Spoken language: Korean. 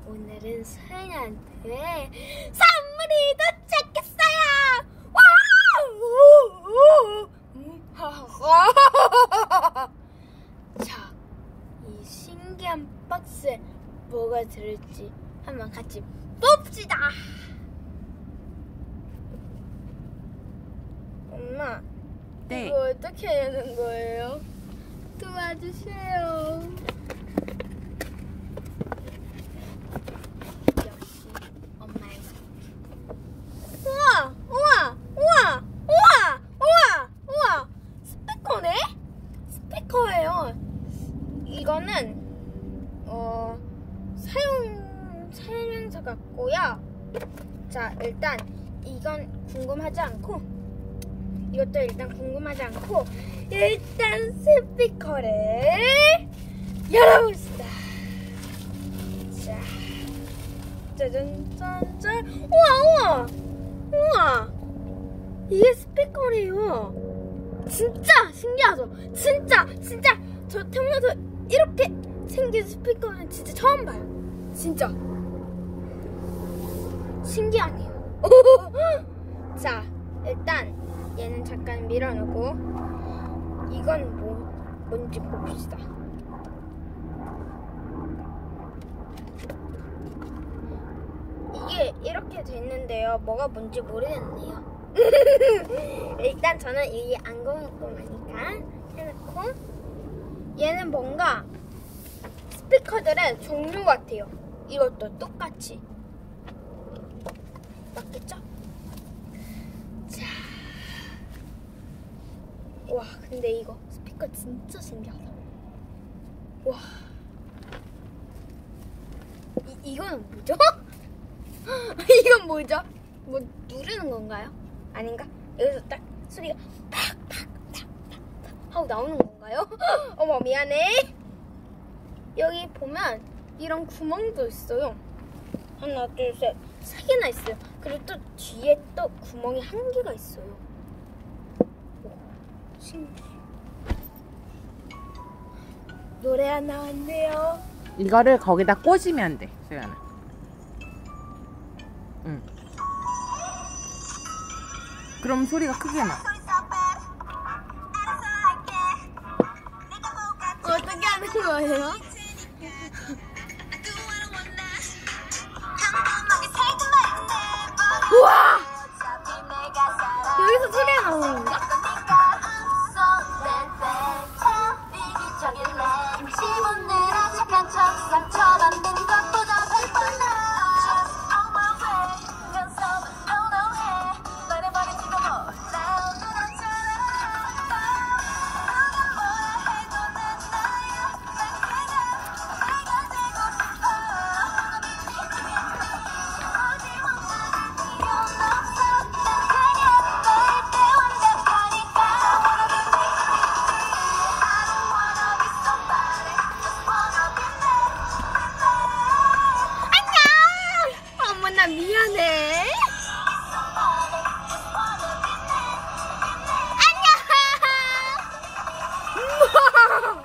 오늘은 소연이한테 선물이 도착했어요. 와우! 자, 이 신기한 박스에 뭐가 들을지 한번 같이 봅시다. 엄마, 네. 이거 어떻게 해야 하는 거예요? 도와주세요. 역시 엄마의 우와! 우와! 우와! 우와! 우와! 우와! 스피커네? 스피커예요. 이거는 사용 설명서 같고요. 자, 일단 이건 궁금하지 않고, 이것도 일단 궁금하지 않고, 일단 스피커를 열어봅시다. 자, 짜잔짠짠. 우와, 우와, 우와. 이게 스피커래요. 진짜 신기하죠? 진짜 저 태어나서 이렇게 생긴 스피커는 진짜 처음 봐요. 진짜 신기하네요. 자, 일단 얘는 잠깐 밀어놓고 이건 뭔지 봅시다. 이게 이렇게 됐는데요. 뭐가 뭔지 모르겠네요. 일단 저는 이게 안 궁금하니까 해놓고, 얘는 뭔가 스피커들의 종류 같아요. 이것도 똑같이. 맞겠죠? 자, 와, 근데 이거 스피커 진짜 신기하다. 와, 이거는 뭐죠? 이건 뭐죠? 뭐 누르는 건가요? 아닌가? 여기서 딱 소리가 팍팍팍팍 하고 나오는 건가요? 어머, 미안해. 여기 보면 이런 구멍도 있어요. 하나, 둘, 셋, 3개나 있어요. 그리고 또 뒤에 또 구멍이 1개가 있어요. 오, 신기해. 노래 하나 나왔네요. 이거를 거기다 꽂으면 돼, 소연아. 응. 그럼 소리가 크게 나. 어떻게 하는 거예요? 우와! 여기서 소리가 나오는 건가? 어머나, 미안해. 안녕.